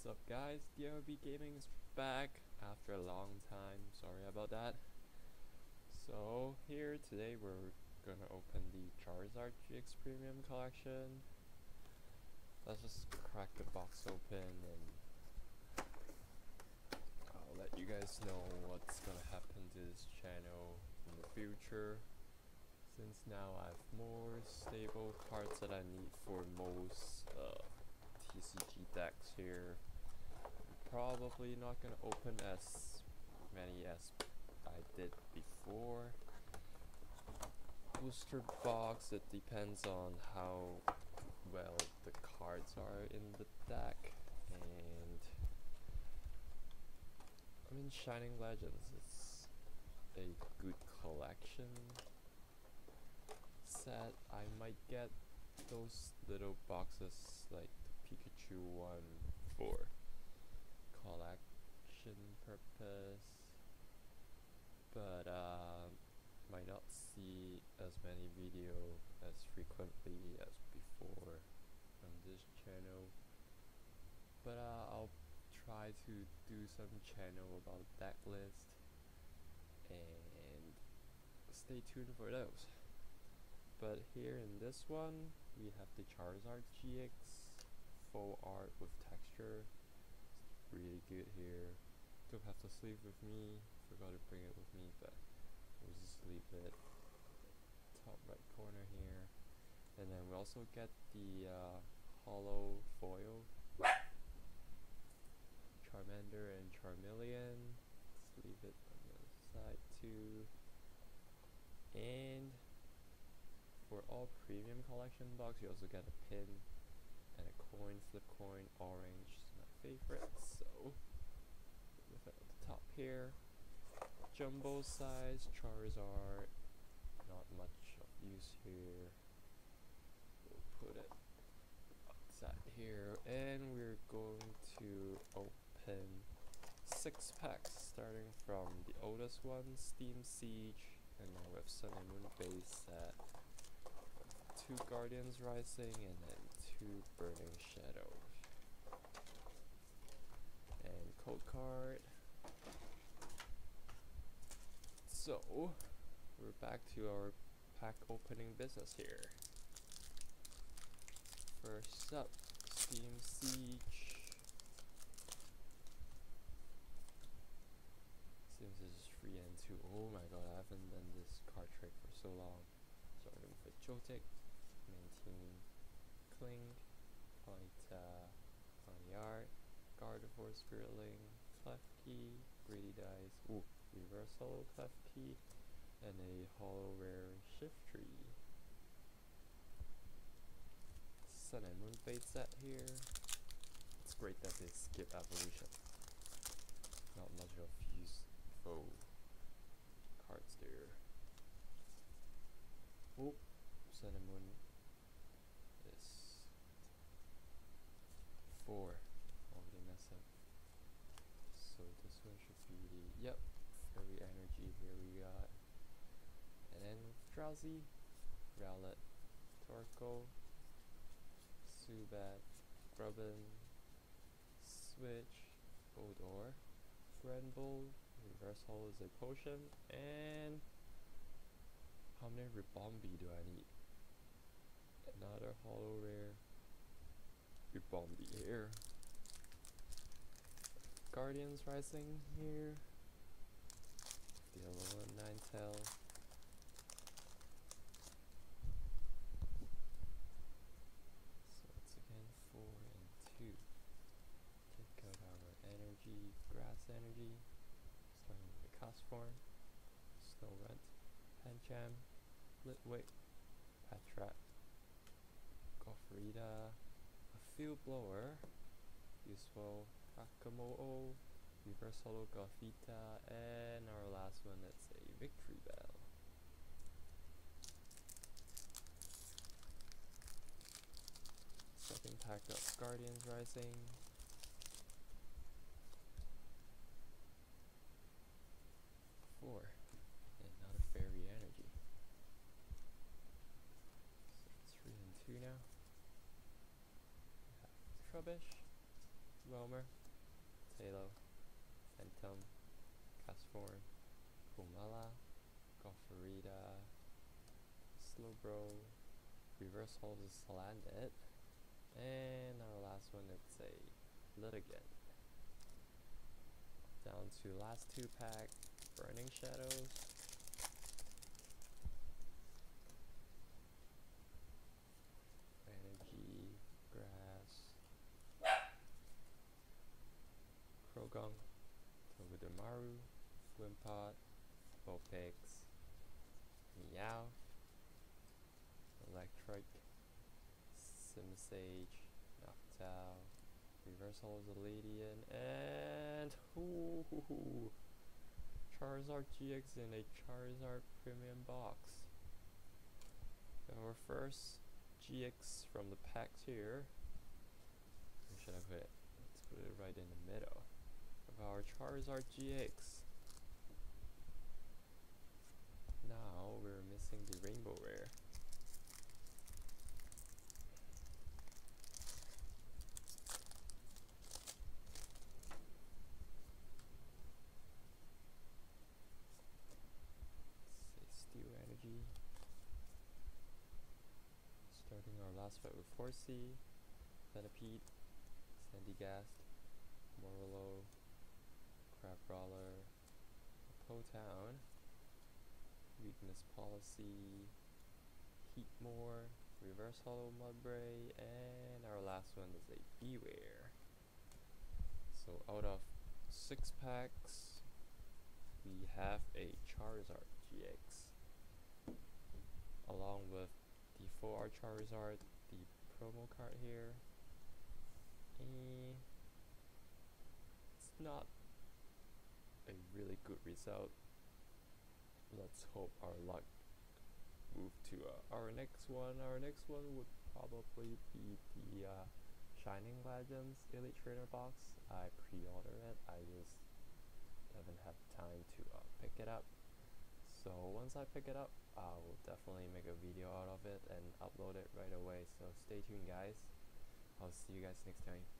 What's up guys, DRB Gaming is back after a long time, sorry about that. So here today we're gonna open the Charizard GX Premium Collection. Let's just crack the box open and I'll let you guys know what's gonna happen to this channel in the future. Since now I have more stable cards that I need for most TCG decks here. Probably not gonna open as many as I did before. Booster box, it depends on how well the cards are in the deck, and I mean Shining Legends is a good collection set. I might get those little boxes like the Pikachu one for collection purpose, but might not see as many video as frequently as before on this channel, but I'll try to do some channel about deck list and stay tuned for those. But here in this one we have the Charizard GX full art with texture. Really good here. Don't have to sleeve with me, forgot to bring it with me, but we'll just leave it top right corner here. And then we also get the hollow foil Charmander and Charmeleon. Let's leave it on the other side too. And for all premium collection box you also get a pin and a coin, flip coin, orange is my favorite, so with it at the top here. Jumbo size Charizard, not much of use here. We'll put it outside here, and we're going to open 6 packs, starting from the oldest one, Steam Siege, and then we have Sun and Moon base set, 2 Guardians Rising, and then 2 Burning Shadows. And code card. So, we're back to our pack opening business here. First up, Steam Siege. Seems this is free and 2. Oh my god, I haven't done this card trick for so long. Starting with Joltik, Maintain, Kling, Ponyta, Ponyard, Gardevoir, Spiritling, Klefki, Greedy Dice, Reverse Holo Klefki, and a Holo Rare Shiftry. Sun and Moon Fate set here. It's great that they skip evolution. Not much of useful cards there. Sun and Moon is 4. Already messed up. So this one should be the, yep, Fairy Energy here we got. And then Drowsy, Rowlet, Torkoal, Zubat, Grubbin, Switch, Odor, Grenville, Reverse Holo is a potion, and how many Ribombee do I need? Another Holo Rare Ribombee here. Guardians Rising here. The other one, Ninetale. So it's again 4 and 2. Take out our energy, Grass Energy. Starting with the Castform, Snorunt, Pancham, Litwick, Patrat, Goffrida, a Field Blower, useful, Kakamoo, Reverse Holo Gothita, and our last one, that's a Victory Bell. Second pack of Guardians Rising. 4. And not a Fairy Energy. So it's 3 and 2 now. We have Trubbish, Wilmer, Talo, Phantom, Castform, Kumala, Goffrida, Slowbro, Reverse Hold is Salandit, and our last one it's a Litigant. Down to last 2-pack, Burning Shadows, Energy, Grass, Krogung, Togedemaru, Wimpod, Vulpix, Meowth, Electric, Simisage, Noctowl, Reversal is a Ledian, and Charizard GX in a Charizard Premium box. Our first GX from the packs here. Where should I put it? Let's put it right in the middle of our Charizard GX. Now we're missing the Rainbow Rare. Steel Energy. Starting our last fight with Horsey, Venipede, Sandygast, Morlo, Crabrawler, Potown, Weakness Policy, Heatmore, Reverse Hollow Mudbray, and our last one is a Beware. So out of 6 packs, we have a Charizard GX, along with the full art Charizard, the promo card here. It's not a really good result. Let's hope our luck move to our next one. Our next one would probably be the Shining Legends Elite Trainer box. I pre-ordered it. I just haven't had time to pick it up. So once I pick it up, I will definitely make a video out of it and upload it right away. So stay tuned, guys. I'll see you guys next time.